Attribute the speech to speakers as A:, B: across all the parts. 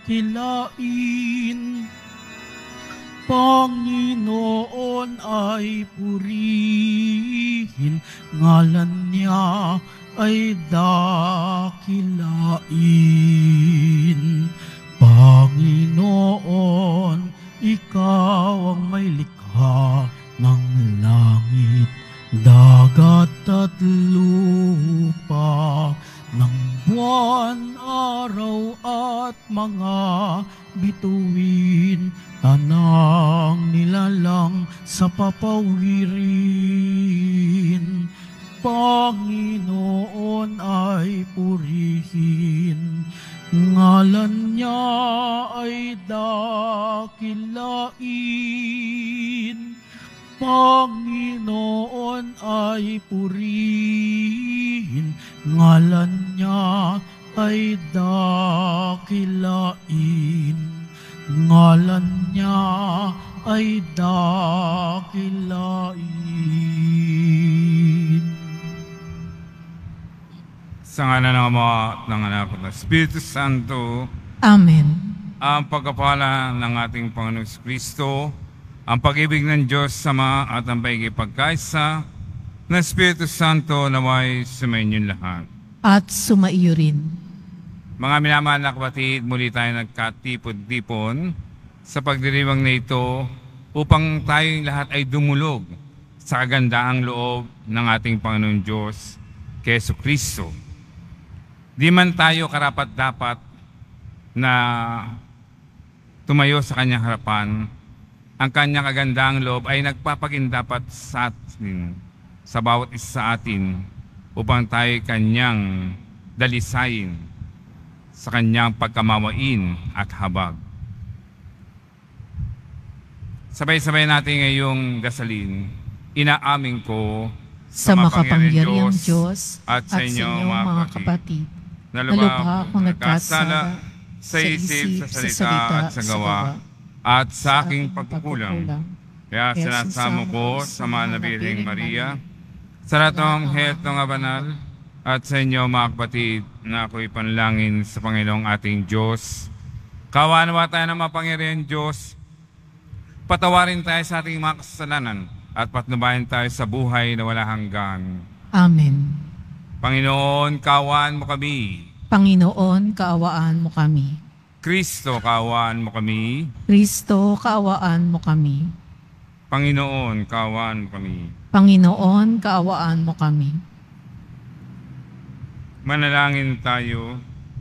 A: dakilain. Panginoon ay purihin, ngalan niya ay dakilain. Panginoon, ikaw ang may likha ng langit, dagat at lupa, ng buwan, araw at mga bituin, tanang nilalang sa papawirin. Panginoon ay purihin, ngalan niya ay dakilain. Panginoon ay purihin, ngalan niya ay dakilain. Ngalan niya ay dakilain.
B: Sa ngalan ng Ama at ng Anak at ng Espiritu Santo.
C: Amen.
B: Ang pagkapala ng ating Panginoong Kristo, ang pag-ibig ng Diyos Ama at ang paikipagkaisa ng Espiritu Santo naway sumainyo lahat.
C: At sumaiyo rin.
B: Mga minamahal na kapatid, muli tayo nagkatipon-tipon sa pagdiriwang na ito upang tayong lahat ay dumulog sa kagandaang loob ng ating Panginoong Diyos, Jesu Kristo. Di man tayo karapat-dapat na tumayo sa kanyang harapan, ang kanyang kagandaang loob ay nagpapagindapat sa atin, sa bawat isa sa atin, upang tayo kanyang dalisayin sa kanyang pagkamawain at habag. Sabay-sabay natin ngayong dasalin, inaamin ko
C: sa makapangyarihang Diyos at sa inyong mga kapatid, na lubha akong nagkasala
B: sa isip, sa salita at sa gawa, at sa aking pagkukulang. Kaya sinasamo ko sa mga Birheng Maria, sa lahat ng hetong banal, at sa inyo mga kapatid na ako'y panalangin sa Panginoong ating Diyos. Kawa-nawa tayo ng mapangyarihan Diyos, patawarin tayo sa ating mga kasalanan at patnubayan tayo sa buhay na wala hanggan.
C: Amen.
B: Panginoon, kaawaan mo kami.
C: Panginoon, kaawaan mo kami.
B: Kristo, kaawaan mo kami.
C: Kristo, kaawaan mo kami.
B: Panginoon, kaawaan mo kami.
C: Panginoon, kaawaan mo kami.
B: Manalangin tayo.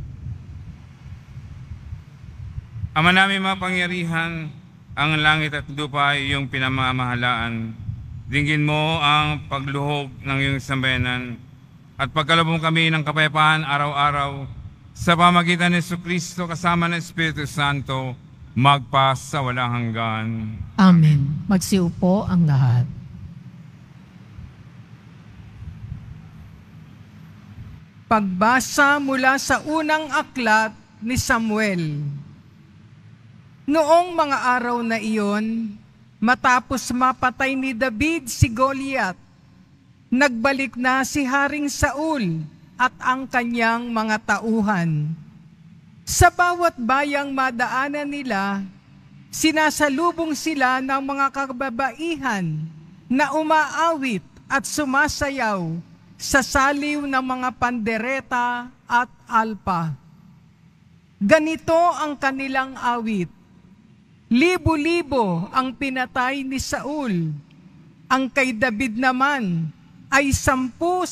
B: Ama namin mapangyarihan, ang langit at lupa ay iyong pinamamahalaan. Dinggin mo ang pagluhog ng iyong sambayanan at pagkalubong kami ng kapayapaan araw-araw sa pamagitan ni Jesucristo kasama ng Espiritu Santo, magpa sa walang hanggan.
C: Amen. Magsiupo ang lahat.
D: Pagbasa mula sa unang aklat ni Samuel. Noong mga araw na iyon, matapos mapatay ni David si Goliath, nagbalik na si Haring Saul at ang kanyang mga tauhan. Sa bawat bayang madaanan nila, sinasalubong sila ng mga kababaihan na umaawit at sumasayaw sa saliw ng mga pandereta at alpa. Ganito ang kanilang awit. Libo-libo ang pinatay ni Saul. Ang kay David naman ay 10,000.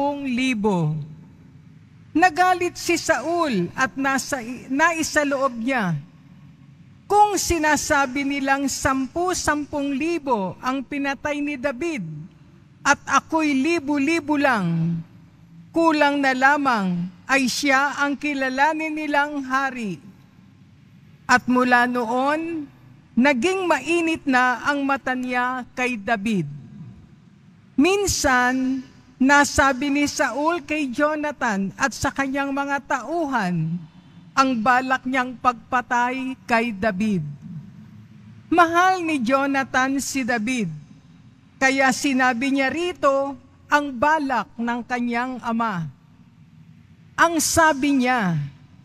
D: Nagalit si Saul at naisaloob niya. Kung sinasabi nilang 10,000 ang pinatay ni David, at ako'y libo-libo lang, kulang na lamang ay siya ang kilalanin nilang hari. At mula noon, naging mainit na ang mata niya kay David. Minsan, nasabi ni Saul kay Jonathan at sa kanyang mga tauhan ang balak niyang pagpatay kay David. Mahal ni Jonathan si David, kaya sinabi niya rito ang balak ng kanyang ama. Ang sabi niya,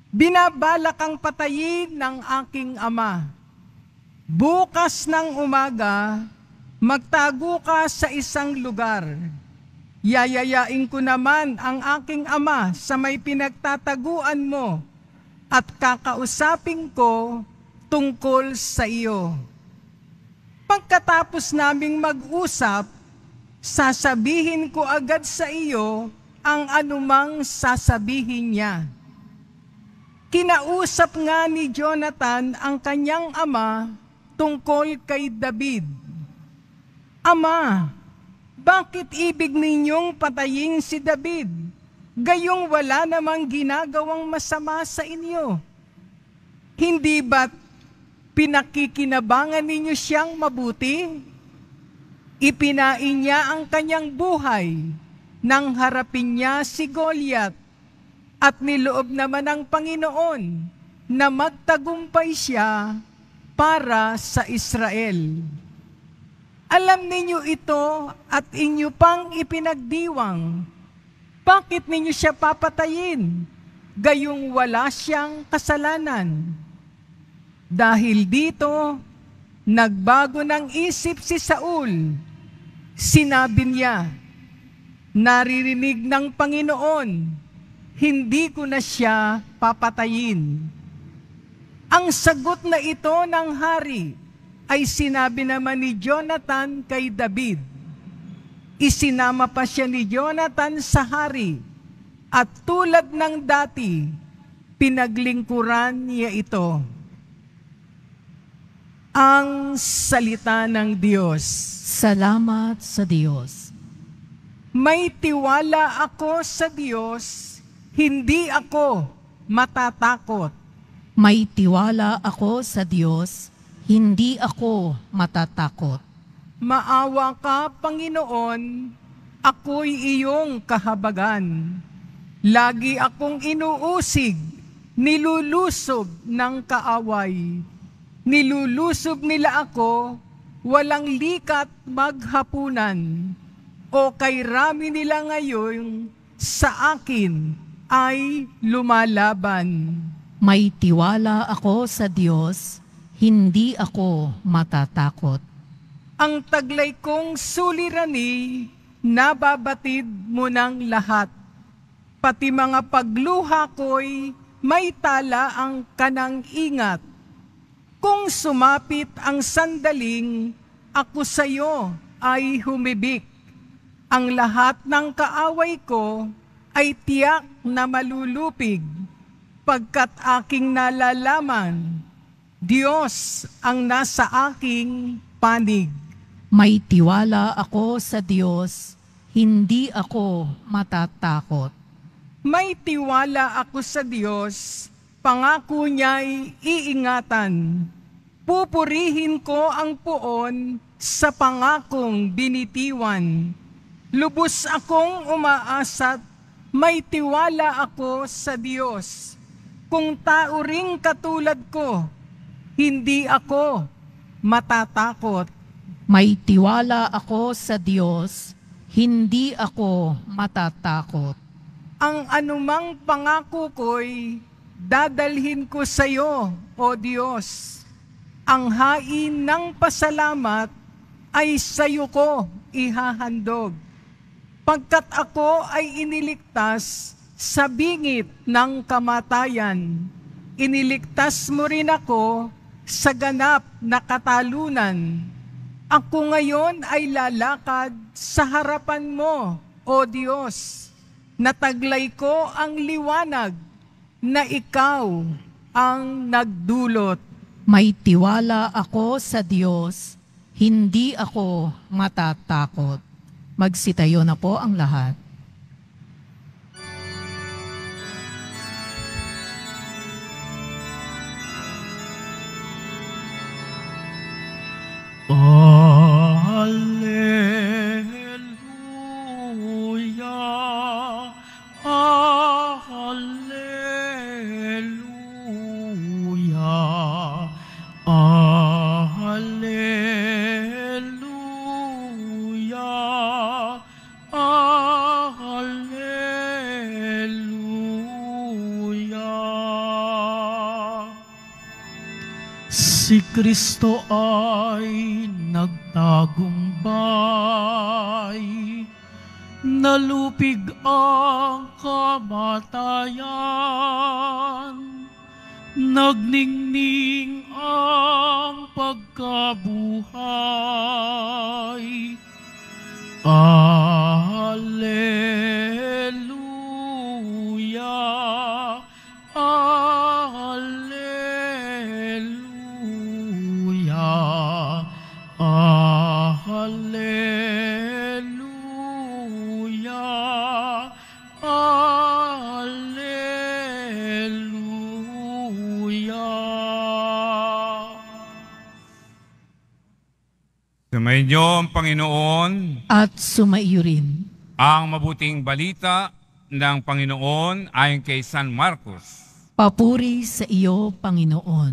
D: Binabalak kang patayin ng aking ama. Bukas ng umaga, magtago ka sa isang lugar. Yayayain ko naman ang aking ama sa may pinagtataguan mo at kakausapin ko tungkol sa iyo. Pagkatapos naming mag-usap, sasabihin ko agad sa iyo ang anumang sasabihin niya. Kinausap nga ni Jonathan ang kanyang ama tungkol kay David. Ama, bakit ibig ninyong patayin si David? Gayong wala namang ginagawang masama sa inyo. Hindi ba't pinakikinabangan ninyo siyang mabuti? Ipinain niya ang kanyang buhay nang harapin niya si Goliath. At niloob naman ng Panginoon na magtagumpay siya para sa Israel. Alam ninyo ito at inyo pang ipinagdiwang. Bakit ninyo siya papatayin? Gayong wala siyang kasalanan. Dahil dito, nagbago ng isip si Saul. Sinabi niya, naririnig ng Panginoon, hindi ko na siya papatayin. Ang sagot na ito ng hari ay sinabi naman ni Jonathan kay David. Isinama pa siya ni Jonathan sa hari at tulad ng dati, pinaglingkuran niya ito. Ang salita ng Diyos.
C: Salamat sa Diyos.
D: May tiwala ako sa Diyos, hindi ako matatakot.
C: May tiwala ako sa Diyos, hindi ako matatakot.
D: Maawa ka, Panginoon, ako'y iyong kahabagan. Lagi akong inuusig, nilulusob ng kaaway. Nilulusob nila ako, walang likat maghapunan. O kay rami nila ngayon, sa akin ay lumalaban.
C: May tiwala ako sa Diyos, hindi ako matatakot.
D: Ang taglay kong sulirani, nababatid mo ng lahat. Pati mga pagluha ko'y may tala ang kanang ingat. Kung sumapit ang sandaling, ako sa'yo ay humibik. Ang lahat ng kaaway ko ay tiyak na malulupig, pagkat aking nalalaman, Diyos ang nasa aking panig.
C: May tiwala ako sa Diyos, hindi ako matatakot.
D: May tiwala ako sa Diyos, pangako niya'y iingatan. Pupurihin ko ang puon sa pangakong binitiwan. Lubos akong umaasat, may tiwala ako sa Diyos. Kung tao ring katulad ko, hindi ako matatakot.
C: May tiwala ako sa Diyos, hindi ako matatakot.
D: Ang anumang pangako ko'y dadalhin ko sa iyo, O Diyos. Ang hain ng pasalamat ay sa iyo ko ihahandog. Pagkat ako ay iniligtas sa bingit ng kamatayan, iniligtas mo rin ako sa ganap na katalunan. Ako ngayon ay lalakad sa harapan mo, O Diyos. Nataglay ko ang liwanag na ikaw ang nagdulot.
C: May tiwala ako sa Diyos, hindi ako matatakot. Magsitayo na po ang lahat.
A: Alleluia, Alleluia, Alleluia, Alleluia. Si Kristo ay nagtagumpay, nalupig ang kamatayan, nagningning ang pagkabuhay. Alleluia, Alleluia, Alleluia, Alleluia.
B: Sumainyo ang Panginoon.
C: At sumaiyo rin.
B: Ang mabuting balita ng Panginoon ayon kay San Marcos.
C: Papuri sa iyo, Panginoon.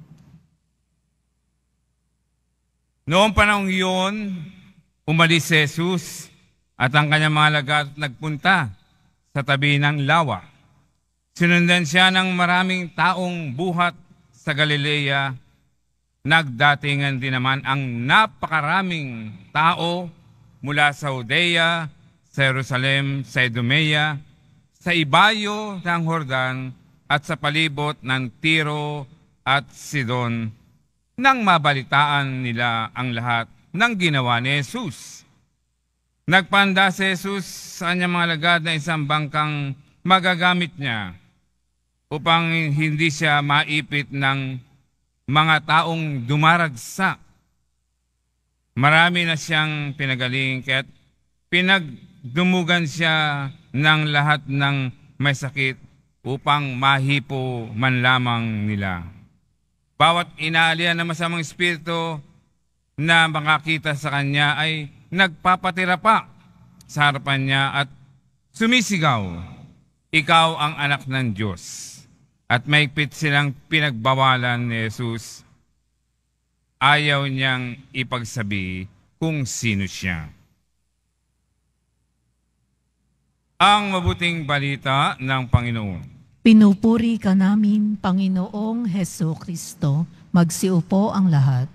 B: Noong panahong iyon, umalis si Jesus at ang kanyang mga alagad nagpunta sa tabi ng lawa. Sinundan siya ng maraming taong buhat sa Galilea. Nagdatingan din naman ang napakaraming tao mula sa Judea, sa Jerusalem, sa Idumea, sa ibayo ng Jordan at sa palibot ng Tiro at Sidon, nang mabalitaan nila ang lahat ng ginawa ni Jesus. Nagpanda si Jesus sa kanyang mga alagad na isang bangkang magagamit niya upang hindi siya maipit ng mga taong dumaragsa. Marami na siyang pinagaling kaya't pinagdumugan siya ng lahat ng may sakit upang mahipo man lamang nila. Bawat inaalihan ng masamang espiritu na makakita sa kanya ay nagpapatira pa sa harapan niya at sumisigaw, "Ikaw ang anak ng Diyos." At maigpit silang pinagbawalan ni Jesus. Ayaw niyang ipagsabi kung sino siya. Ang mabuting balita ng Panginoon.
C: Pinupuri ka namin, Panginoong Heso Kristo. Magsiupo ang lahat.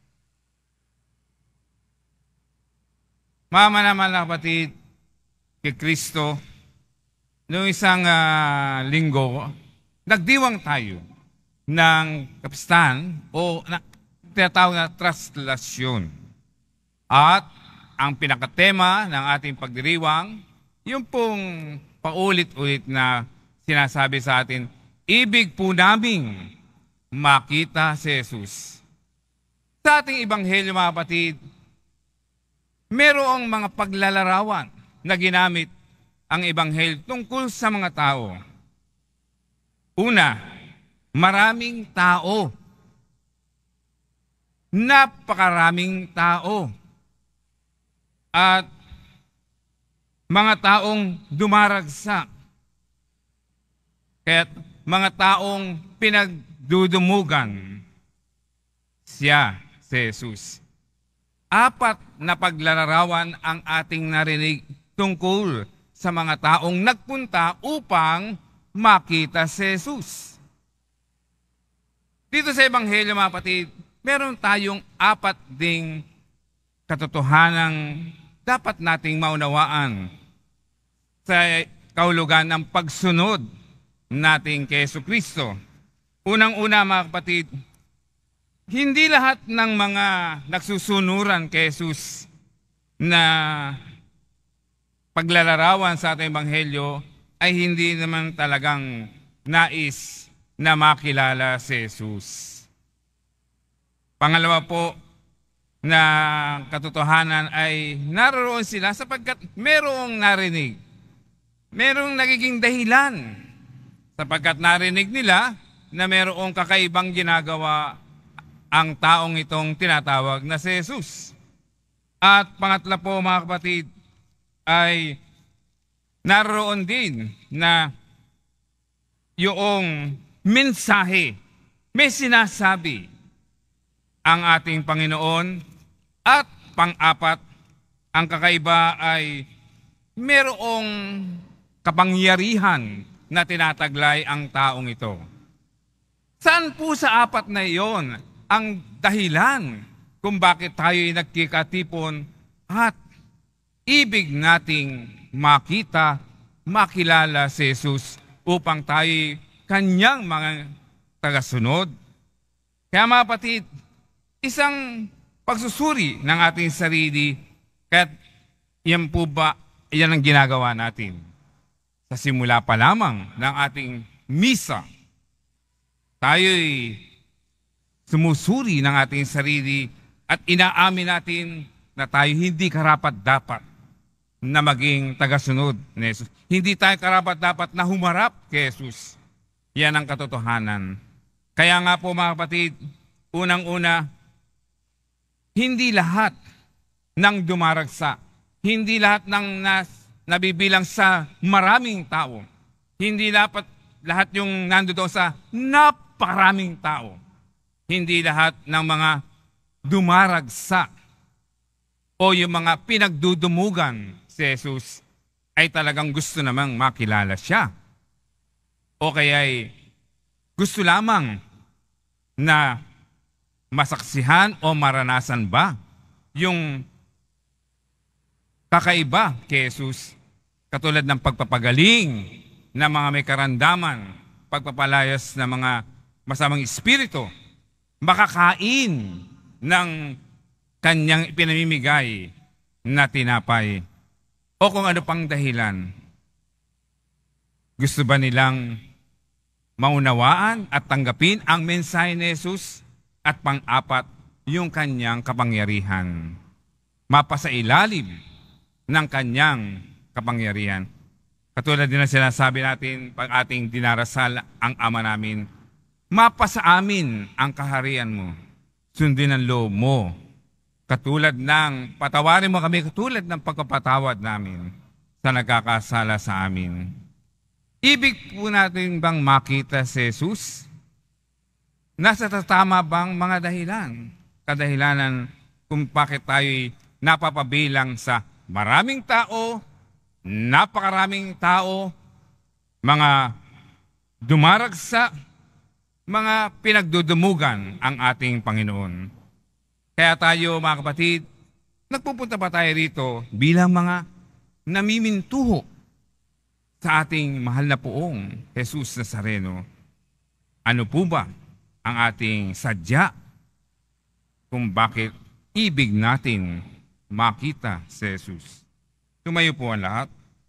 B: Mama naman na kapatid kay Kristo, noong isang linggo, nagdiwang tayo ng kapistahan o tinatawag na traslasyon. At ang pinakatema ng ating pagdiriwang, yung pong paulit-ulit na sinasabi sa atin, ibig po naming makita si Jesus. Sa ating ebanghelyo mga kapatid, merong mga paglalarawan na ginamit ang ebanghelyo tungkol sa mga tao. Una, maraming tao. Napakaraming tao. At mga taong dumaragsa. Kaya't mga taong pinagdudumugan siya, si Jesus. 4 na paglalarawan ang ating narinig tungkol sa mga taong nagpunta upang makita si Jesus. Dito sa Ebanghelyo mga kapatid, meron tayong 4 ding katotohanang dapat nating maunawaan sa kahulugan ng pagsunod natin kay Jesucristo. Unang-una mga kapatid, hindi lahat ng mga nagsusunuran kay Jesus na paglalarawan sa ating Ebanghelyo ay hindi naman talagang nais na makilala si Jesus. Pangalawa po na katotohanan ay naroon sila sapagkat merong narinig. Merong nagiging dahilan sapagkat narinig nila na merong kakaibang ginagawa ang taong itong tinatawag na si Jesus. At pangatla po mga kapatid ay naroon din na yung mensahe, may sinasabi ang ating Panginoon. At pang-apat, ang kakaiba ay merong kapangyarihan na tinataglay ang taong ito. Saan po sa 4 na iyon ang dahilan kung bakit tayo ay nagkikatipon at ibig nating makita, makilala si Jesus upang tayo kanyang mga tagasunod. Kaya mga kapatid, isang pagsusuri ng ating sarili, kaya't yan po ba, yan ang ginagawa natin. Sa simula pa lamang ng ating misa, tayo'y sumusuri ng ating sarili at inaamin natin na tayo hindi karapat-dapat na maging tagasunod ni Jesus. Hindi tayo karapat-dapat na humarap kay Jesus. Yan ang katotohanan. Kaya nga po mga kapatid, unang-una, hindi lahat ng dumaragsa, hindi lahat ng nabibilang sa maraming tao, hindi lahat yung nandoon sa napakaraming tao, hindi lahat ng mga dumaragsa o yung mga pinagdudumugan si Jesus ay talagang gusto namang makilala siya. O kaya'y gusto lamang na masaksihan o maranasan ba yung kakaiba kay Jesus, katulad ng pagpapagaling ng mga may karandaman, pagpapalayas ng mga masamang espiritu, makakain ng kanyang ipinamimigay na tinapay, o kung ano pang dahilan. Gusto ba nilang maunawaan at tanggapin ang mensahe ni Jesus? At pang-apat, yung kanyang kapangyarihan. Mapasailalim ng kanyang kapangyarihan. Katulad din na sinasabi natin pag ating dinarasal ang Ama namin, mapasa amin ang kaharian mo, sundin ang loob mo, katulad ng patawarin mo kami, katulad ng pagpapatawad namin sa nagkakasala sa amin. Ibig po natin bang makita si Jesus? Nasa tatama bang mga dahilan? Kadahilanan kung bakit tayo'y napapabilang sa maraming tao, napakaraming tao, mga dumaragsa, mga pinagdudumugan ang ating Panginoon. Kaya tayo mga kapatid, nagpupunta pa tayo rito bilang mga namimintuho sa ating mahal na poong Jesus Nazareno. Ano po ba ang ating sadya kung bakit ibig natin makita si Jesus? Tumayo po ang lahat.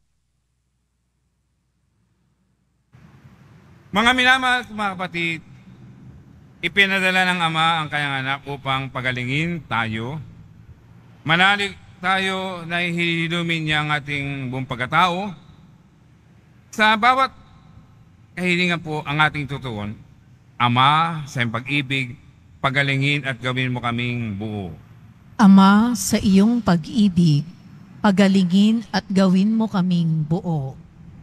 B: Mga minamahal mga kapatid, ipinadala ng Ama ang kanyang anak upang pagalingin tayo. Manalig tayo na hihilumin niya ang ating buong pagkatao. Sa bawat kahilingan po ang ating tutuon, Ama, sa iyong pag-ibig, pagalingin at gawin mo kaming buo.
C: Ama, sa iyong pag-ibig, pagalingin at gawin mo kaming buo.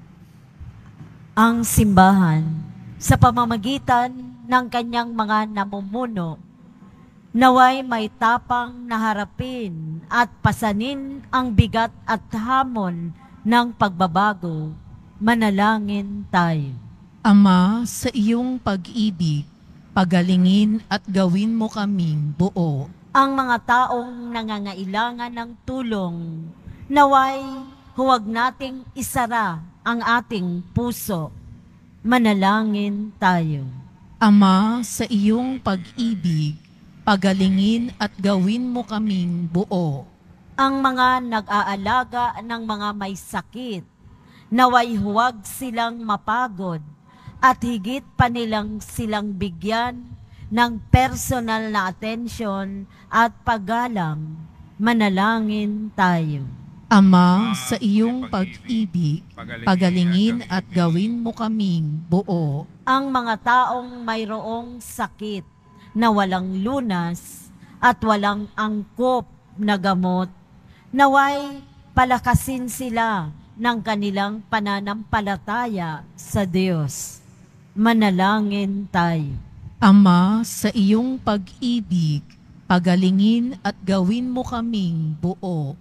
E: Ang simbahan, sa pamamagitan ng kanyang mga namumuno, naway may tapang na harapin at pasanin ang bigat at hamon ng pagbabago. Manalangin tayo.
C: Ama, sa iyong pag-ibig, pagalingin at gawin mo kaming buo.
E: Ang mga taong nangangailangan ng tulong, naway huwag nating isara ang ating puso. Manalangin tayo.
C: Ama, sa iyong pag-ibig, pagalingin at gawin mo kaming buo.
E: Ang mga nag-aalaga ng mga may sakit, naway huwag silang mapagod at higit pa nilang silang bigyan ng personal na atensyon at paggalang. Manalangin tayo.
C: Ama, sa iyong pag-ibig, pagalingin at gawin mo kaming buo.
E: Ang mga taong mayroong sakit na walang lunas at walang angkop na gamot, naway palakasin sila ng kanilang pananampalataya sa Diyos. Manalangin tayo.
C: Ama, sa iyong pag-ibig, pagalingin at gawin mo kaming buo.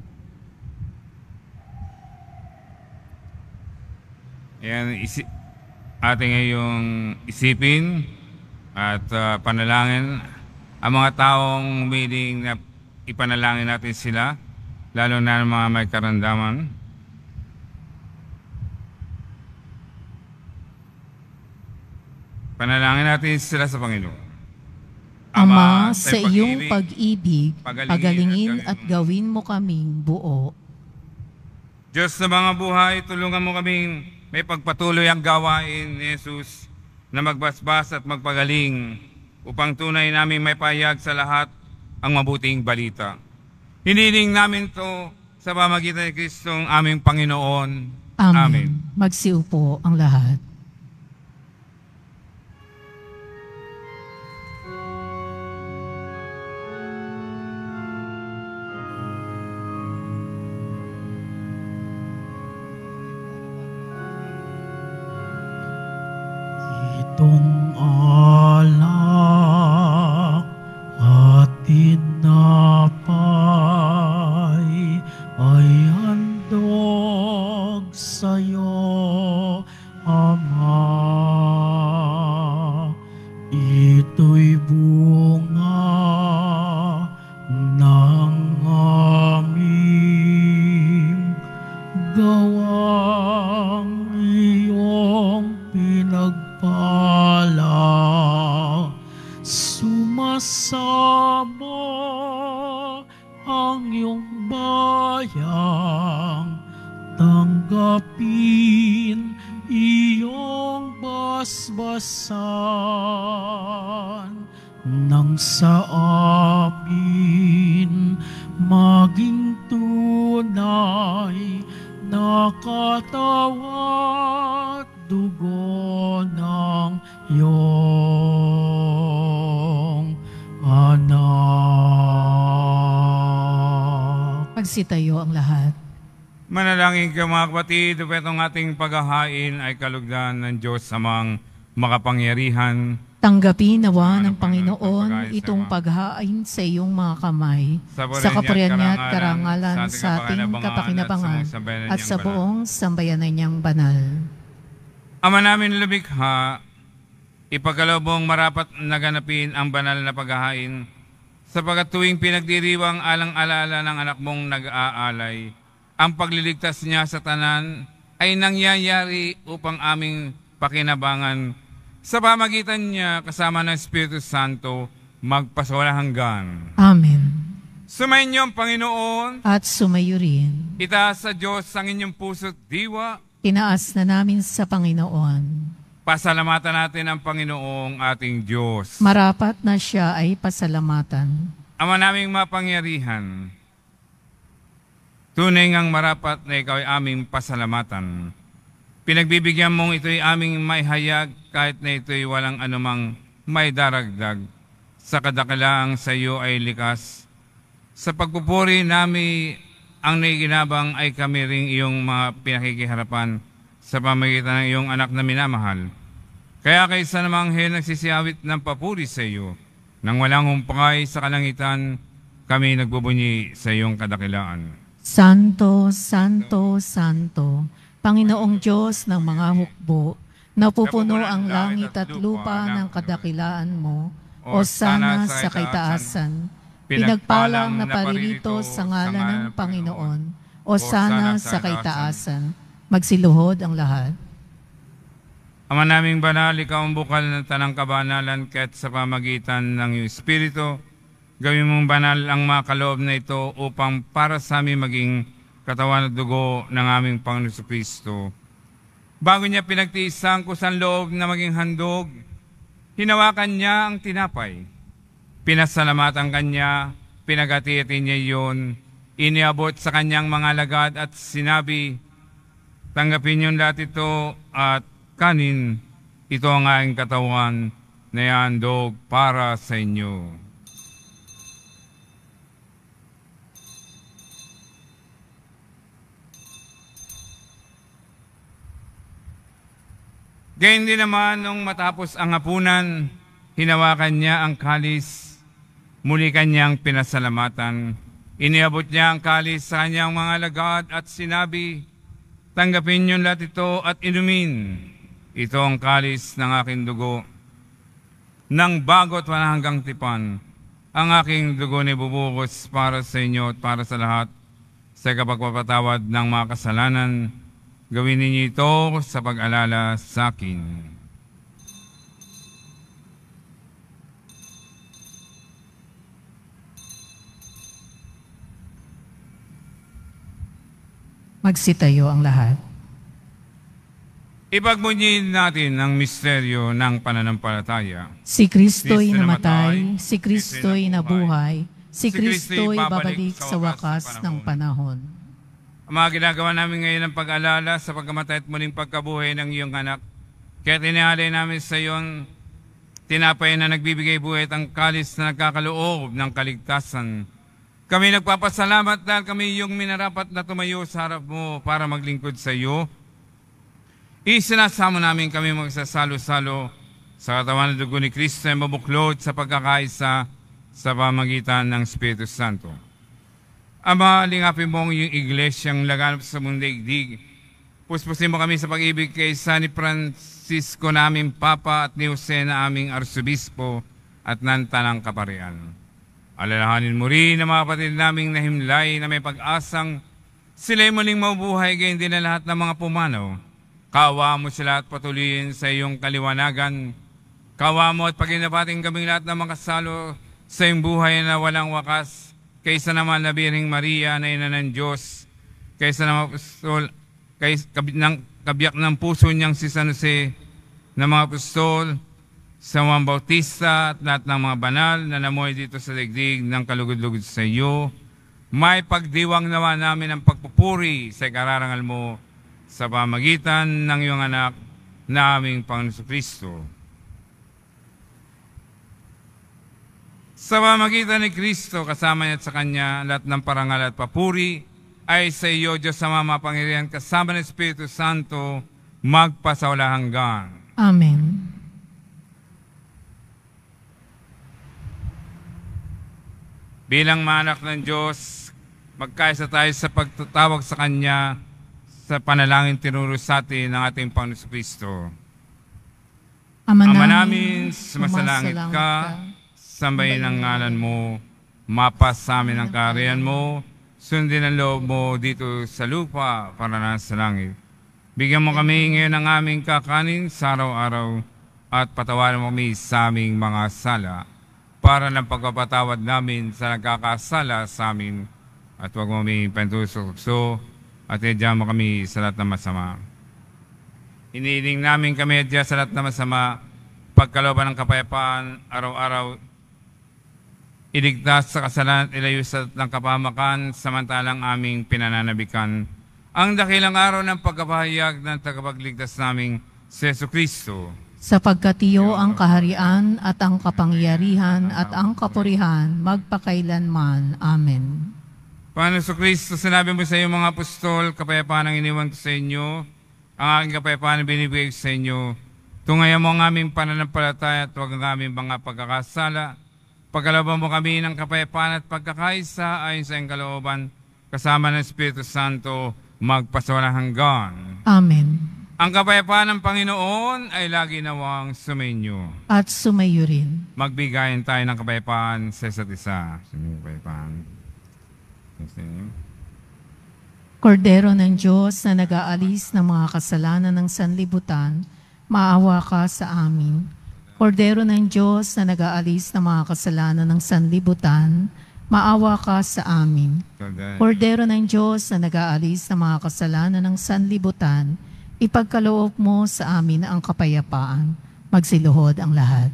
B: Ayan, ating ngayong isipin at panalangin ang mga taong humiling na ipanalangin natin sila, lalo na ng mga may karamdaman. Panalangin natin sila sa Panginoon.
C: Ama, sa iyong pag-ibig, pagalingin at gawin mo kaming buo.
B: Diyos sa mga buhay, tulungan mo kaming may pagpatuloy ang gawain ni Jesus na magbasbas at magpagaling upang tunay namin may pahayag sa lahat ang mabuting balita. Hiniling namin to sa pamagitan ni Kristong aming Panginoon. Amen.
C: Magsiupo ang lahat.
A: Itong alak at tinapay ay handog sa'yo, Ama. Ito'y bunga ng aming gawang iyong pinagpala, sumasama ang iyong bayang, tanggapin iyong basbasan, nang sa amin maging tunay na katawan dugo ng iyong anak.
C: Pagsitayo ang lahat.
B: Manalangin ka mga kapatid, upang ating paghahain ay kalugdan ng Diyos samang makapangyarihan.
C: Tanggapin nawa ng Panginoon itong paghain sa iyong mga kamay, sa kapurihan niya at karangalan sa ating kapakinabangan at sa buong sambayanan niyang banal.
B: Ama namin lumikha, ipagkalobong marapat naganapin ang banal na paghahain, sapagat tuwing pinagdiriwang alang-alala ng anak mong nag-aalay, ang pagliligtas niya sa tanan ay nangyayari upang aming pakinabangan sa pamagitan niya kasama ng Espiritu Santo magpasawalang hanggan.
C: Amen.
B: Sumayin niyo ang Panginoon
C: At sumayo rin.
B: itaas sa Diyos ang inyong puso't diwa.
C: Tinaas na namin sa Panginoon.
B: Pasalamatan natin ang Panginoong ating Diyos.
C: Marapat na siya ay pasalamatan.
B: Ama naming mapangyarihan, tunay ngang marapat na ikaw ay aming pasalamatan. Pinagbibigyan mong ito'y aming maihayag kahit na ito'y walang anumang may daragdag. Sa kadakilaang sa iyo ay likas. Sa pagpupuri namin ang naiginabang ay kami ring iyong mga pinakikiharapan sa pamagitan ng iyong anak na minamahal. Kaya kaysa namang nagsisiyawit ng papuri sa iyo, nang walang humpakay sa kalangitan, kami nagbubunyi sa iyong kadakilaan.
C: Santo, Santo, Santo, Panginoong Diyos ng mga hukbo, napupuno ang langit at lupa ng kadakilaan mo, o sana sa kaitaasan. Pinagpalang na paririto sa ngalan ng Panginoon, o sana sa kaitaasan. Magsiluhod ang lahat.
B: Ama naming banal, ikaw ang bukal ng tanang kabanalan, kahit sa pamagitan ng iyong Espiritu, gawin mong banal ang mga kaloob na ito upang para sa amin maging katawan at dugo ng aming Panginoon Kristo. Bago niya pinagtiis ang kusang loob na maging handog, hinawakan niya ang tinapay. Pinasalamatan kanya, pinagati-ati niya iyon, iniabot sa kanyang mga lagad at sinabi, tanggapin niyo lahat ito at kanin, ito ang aking katawan na ihandog para sa inyo. Gayun din naman nung matapos ang hapunan, hinawakan niya ang kalis, muli kanyang pinasalamatan. Iniabot niya ang kalis sa kanyang mga lagad at sinabi, tanggapin niyo lahat ito at inumin. Ito ang kalis ng aking dugo, ng bago at walang hanggang tipan. ang aking dugo ni bubukos para sa inyo at para sa lahat sa kapagpapatawad ng mga kasalanan. Gawin ninyo ito sa pag-alala sa akin.
C: Magsitayo ang lahat.
B: Ipagmunyin natin ang misteryo ng pananampalataya.
C: Si Kristo'y
B: Kristo
C: namatay,
B: namatay,
C: si Kristo'y nabuhay, si Kristo'y babalik sa wakas
B: ng
C: ng panahon.
B: Ang mga ginagawa namin ngayon ng pag-alala sa pagkamatay at muling pagkabuhay ng iyong anak, kaya tinihalay namin sa iyong tinapay na nagbibigay buhay at ang kalis na nagkakaloob ng kaligtasan. Kami nagpapasalamat dahil kami iyong minarapat na tumayo sa harap mo para maglingkod sa iyo. Isinasamo namin kami magsasalo-salo sa katawan ng dugo ni Kristo ay mabuklod sa pagkakaisa sa pamagitan ng Espiritu Santo. Ama, lingapin mo ang iyong iglesyang laganap sa mundaigdig. Puspusin mo kami sa pag-ibig kay San Francisco naming Papa at ni Jose na aming Arsobispo at ng Tanang Kaparian. Alalahanin mo rin ang mga kapatid naming nahimlay na may pag-asang sila'y muling mabuhay gayon din na lahat ng mga pumanaw. Kawa mo sila at patuloyin sa iyong kaliwanagan. Kawa mo at paginabating kaming lahat ng makasalo sa iyong buhay na walang wakas. Kaysa naman na Birheng Maria na ina ng Diyos. Kaysa naman apostol, kabiyak ng puso niyang si San Jose na mga apostol, sa Juan Bautista at lahat ng mga banal na namuhay dito sa daigdig ng kalugod-lugod sa iyo. May pagdiwang nawa namin ang pagpupuri sa ikararangal mo sa pamagitan ng iyong anak na aming Panginoon Kristo. Sa pamagitan ni Kristo, kasama niya at sa Kanya, lahat ng parangal at papuri ay sa iyo, Diyos sa mga mapangyarihan, kasama ng Espiritu Santo, magpasawala hanggan.
C: Amen.
B: Bilang mga anak ng Diyos, magkaisa tayo sa pagtatawag sa Kanya sa panalangin tinuro sa atin ng ating Panginoon Kristo.
C: Ama
B: namin, sumasalangit ka, sambahin ang ngalan mo, mapas sa amin ang kaharian mo, sundin ang loob mo dito sa lupa para nasa langit. Bigyan mo kami ngayon ng aming kakanin sa araw-araw at patawarin mo kami sa aming mga sala para ng pagpapatawad namin sa nagkakasala sa amin at huwag mo kami pantusok-so at idyan mo kami sa lahat ng masama. Iniiling namin kami idyan sa lahat ng masama, pagkalooban ng kapayapaan, araw-araw, iligtas sa kasalanan at ilayo sa ng kapahamakan, samantalang aming pinananabikan ang dakilang araw ng pagkapahayag ng tagapagligtas naming si Jesucristo.
C: Sapagkat iyo ang kaharian at ang kapangyarihan at ang kapurihan magpakailanman. Amen.
B: Panginoon Jesucristo, sinabi mo sa iyong mga apostol, kapayapaan ang iniwan ko sa inyo, ang aking kapayapaan ang binibigay ko sa inyo. Tungayan mo ang aming pananampalataya at huwag ang aming mga pagkakasala. Pagkalooban mo kami ng kapayapaan at pagkakaisa ayon sa iyong kalooban, kasama ng Espiritu Santo, magpasawalang hanggan.
C: Amen.
B: Ang kapayapaan ng Panginoon ay lagi nawang sumainyo.
C: At sumayo rin.
B: Magbigayan tayo ng kapayapaan sa isa't isa. Sumayo kapayapaan.
C: Kordero ng Diyos na nag-aalis ng mga kasalanan ng sanlibutan, maawa ka sa amin. Kordero ng Diyos na nag-aalis ng mga kasalanan ng sanlibutan, maawa ka sa amin. Kordero ng Diyos na nag-aalis ng mga kasalanan ng sanlibutan, ipagkaloob mo sa amin ang kapayapaan. Magsiluhod ang lahat.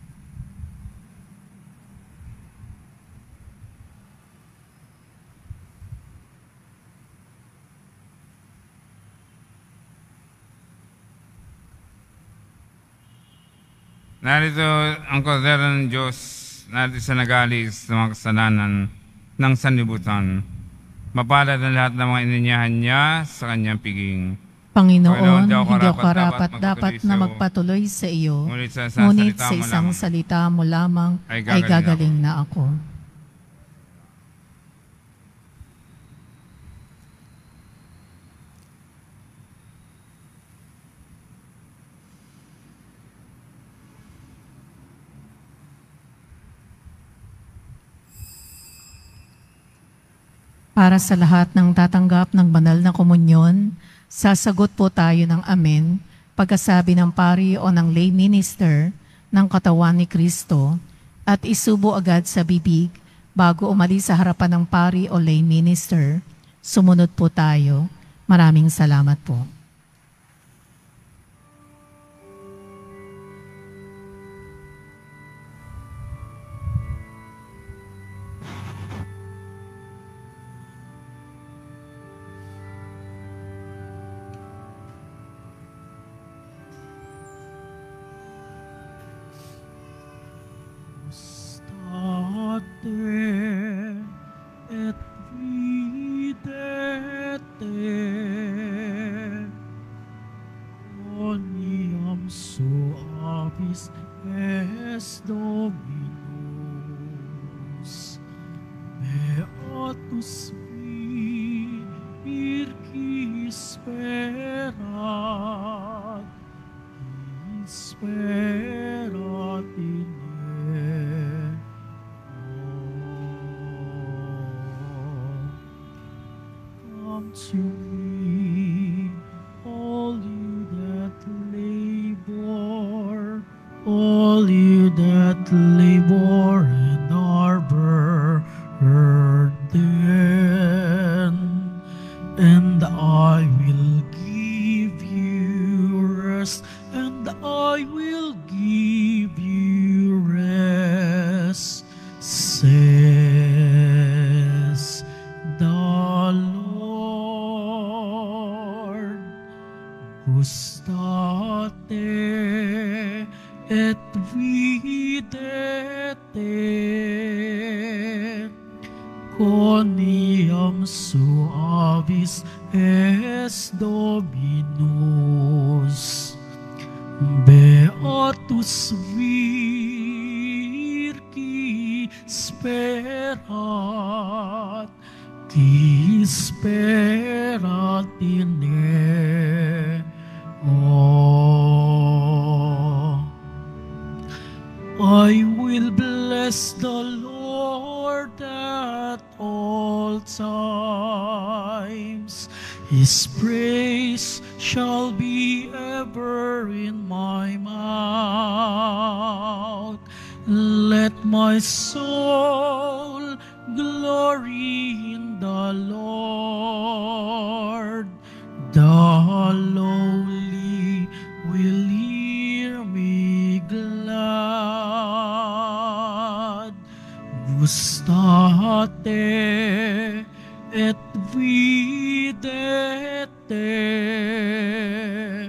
B: Narito ang kordero ng Diyos, narito sa nag-aalis ng mga kasalanan ng sanlibutan. Mapalad ang lahat ng mga ininyahan niya sa kanyang piging.
C: Panginoon, hindi ako karapat dapat na magpatuloy sa iyo, ngunit sa isang salita mo lamang ay gagaling na ako. Para sa lahat ng tatanggap ng banal na komunyon, sasagot po tayo ng amen pagkasabi ng pari o ng lay minister ng katawan ni Kristo at isubo agad sa bibig bago umalis sa harapan ng pari o lay minister. Sumunod po tayo. Maraming salamat po.
A: Et videte oniam suavis es Dominus beatus vir qui sperat in to me, all you that labor and are burdened, and I will give you rest, and I will give you rest, says the Lord. Gustate et videte quoniam suavis es Dominus beatus vir qui sperat in I will bless the Lord at all times. His praise shall be ever in my mouth. Let my soul glory in the Lord. The lowly will hear me glad. Gustate et videte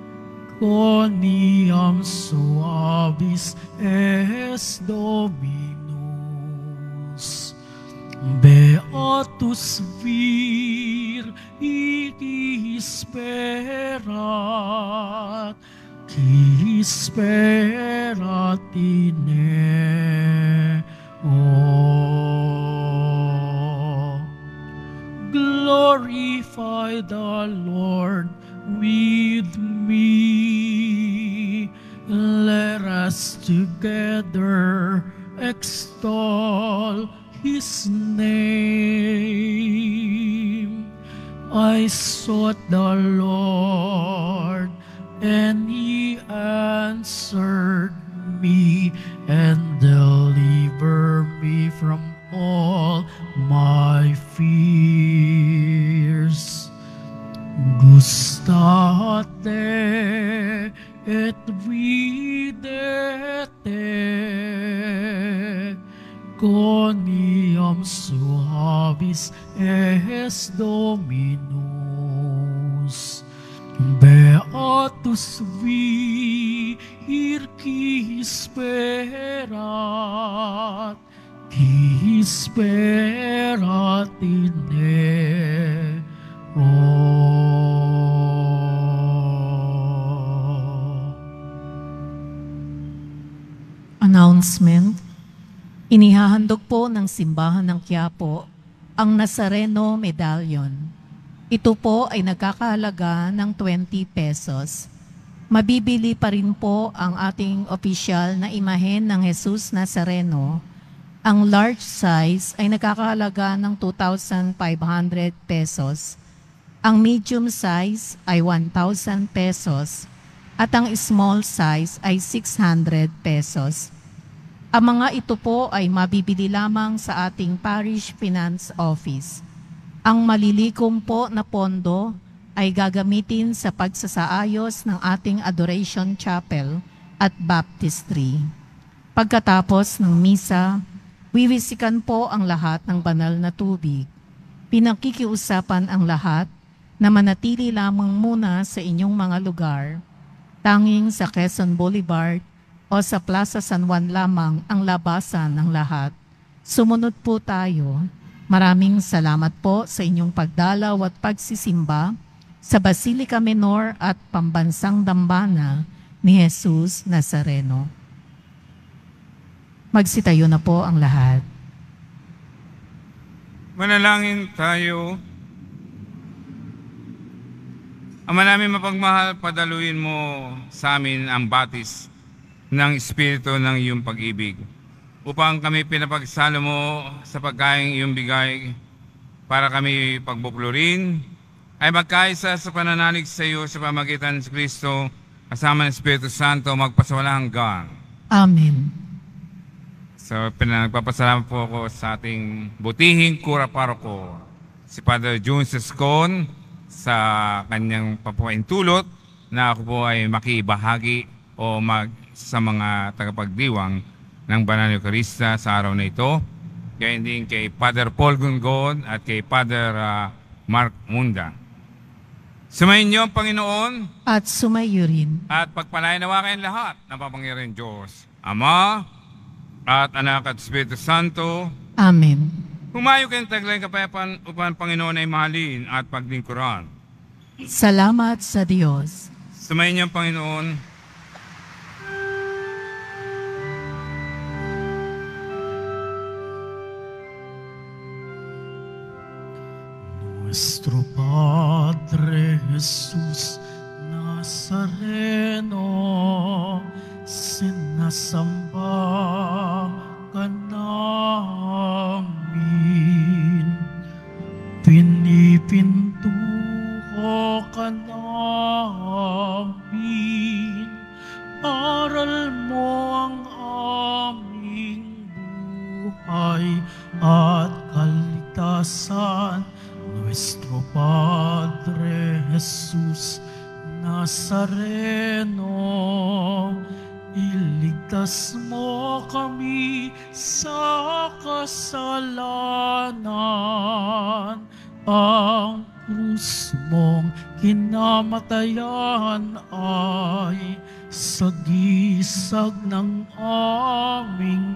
A: quoniam suavis es Dominus beatus vir qui sperat in Glorify the Lord with me. Let us together extol His name. I sought the Lord, and He answered me and delivered me from all my fears. Gustate et videte quoniam suavis es Dominus beatus vir qui sperat in
C: Announcement. Inihahandog po ng Simbahan ng Quiapo ang Nazareno Medallion. Ito po ay nagkakahalaga ng 20 pesos. Mabibili pa rin po ang ating opisyal na imahen ng Jesus Nazareno Ang large size ay nagkakahalaga ng 2,500 pesos. Ang medium size ay 1,000 pesos at ang small size ay 600 pesos. Ang mga ito po ay mabibili lamang sa ating Parish Finance Office. Ang malilikom po na pondo ay gagamitin sa pagsasaayos ng ating Adoration Chapel at Baptistry. Pagkatapos ng misa, wiwisikan po ang lahat ng banal na tubig. Pinakikiusapan ang lahat na manatili lamang muna sa inyong mga lugar. Tanging sa Quezon Boulevard o sa Plaza San Juan lamang ang labasan ng lahat. Sumunod po tayo. Maraming salamat po sa inyong pagdalaw at pagsisimba sa Basilica Menor at Pambansang Dambana ni Jesus Nazareno. Magsitayo na po ang lahat.
B: Manalangin tayo. Ama namin mapagmahal, padaluin mo sa amin ang batis ng Espiritu ng iyong pag-ibig upang kami pinapagsalo mo sa pagkaing iyong bigay para kami pagbuklurin ay magkaisa sa pananalig sa iyo sa pamagitan ng Kristo kasama ng Espiritu Santo magpasawalang hanggan.
C: Amen.
B: So pinagpapasalamat po ako sa ating butihing kura paroko, si Father June Sescon, sa kanyang papaintulot na ako po ay makibahagi o sa mga tagapagdiwang ng Banal na Eukaristya sa araw na ito. Kaya din kay Father Paul Gungon at kay Father Mark Munda. Sumayin niyo ang Panginoon
C: At sumayo rin.
B: at pagpalain nawa kayong lahat ng papangyarihan Diyos, Ama at Anak at Espiritu Santo.
C: Amen.
B: Humayo kayong taglay kapayapaan upang Panginoon ay mahalin at paglingkuran.
C: Salamat sa Diyos.
B: Sumayin niyo ang Panginoon.
A: Nuestro Padre Jesus Nazareno, sinasamba ka namin, pinipintuho ka namin, aral mo ang aming buhay at kaligtasan. Nuestro Padre Jesus Nazareno, iligtas mo kami sa kasalanan. Ang krus mong kinamatayan ay sagisag ng aming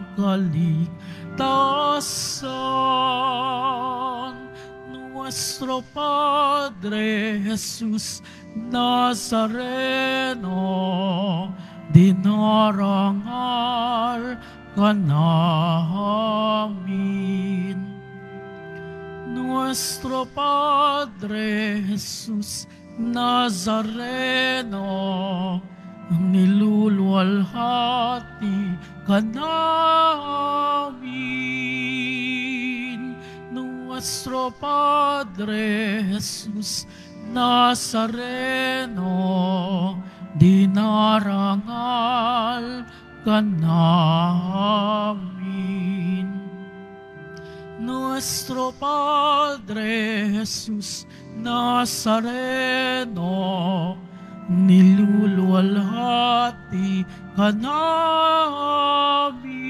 A: kaligtasan. Nuestro Padre Jesus Nazareno, dinarangal ka namin. Nuestro Padre Jesus Nazareno, niluluwalhati ka namin. Nuestro Padre Jesus Nazareno, dinarangal ka namin. Nuestro Padre Jesus Nazareno, niluluwalhati ka namin.